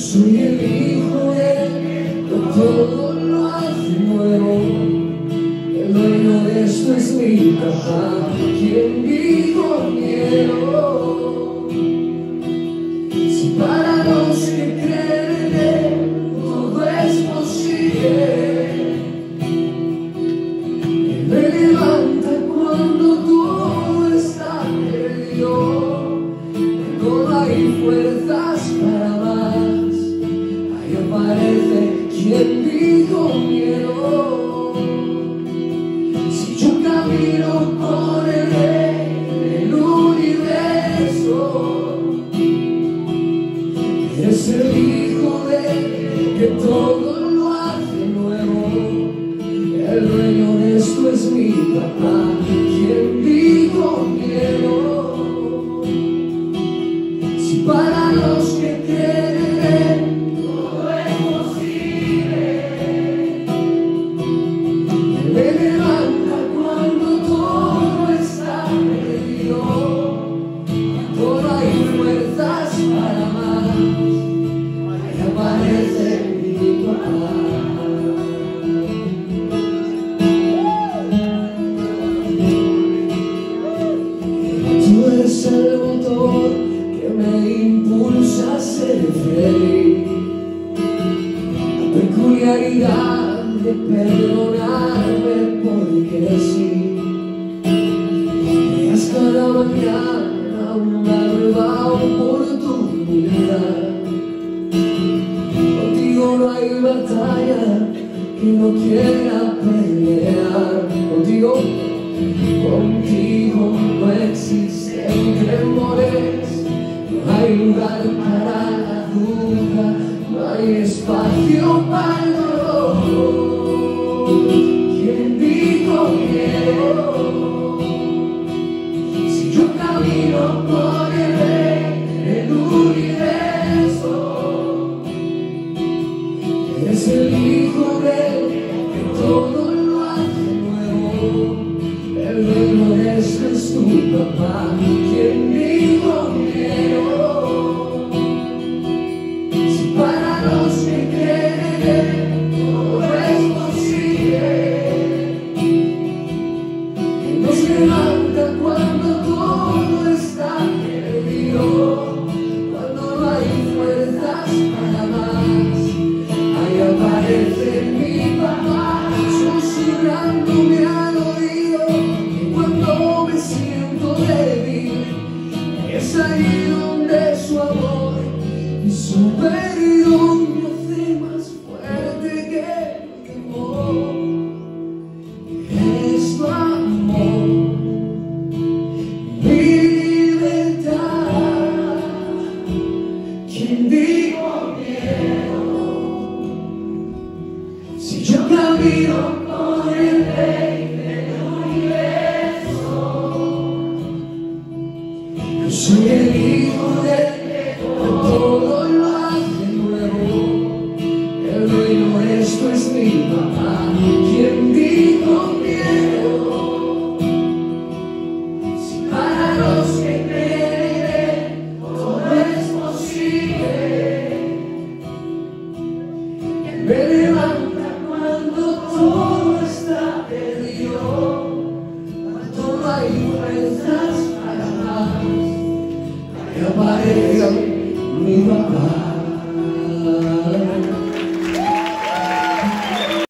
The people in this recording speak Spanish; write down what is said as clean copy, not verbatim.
soy el hijo de que todo lo hace nuevo. El dueño de esto es mi papá, quien dijo miedo. Si para los que creen en él todo es posible, él me levanta cuando todo está perdido. No hay fuerzas para más, ahí aparece quien dijo miedo. Si yo camino con el rey del universo, eres el hijo de que todo lo hace nuevo. El dueño de esto es mi papá, quien dijo miedo. Si para los que creen en él todo es posible, él me levanta cuando todo está perdido. Cuando no hay fuerzas para más, ahí aparece mi papá. Tú eres el motor que me impulsa a ser feliz, la peculiaridad de perdonarme porque sí. Me das cada mañana una nueva oportunidad. Contigo no hay batalla que no quiera pelear. Contigo no existen temores. No hay lugar para la duda, no hay espacio para el dolor. ¿Quién dijo miedo? Si yo camino por el rey del universo, eres el hijo de él que todo lo hace nuevo. El dueño de esto es tu papá, quien dijo miedo. Si para los que creen en él todo es posible, él nos levanta cuando todo está perdido. Cuando no hay fuerzas para más, ahí aparece mi papá susurrándome al oído. Y cuando me siento débil, es ahí donde su amor y su perdón me hace más fuerte que el temor. Es tu amor, mi libertad. ¿Quién dijo miedo? Si yo camino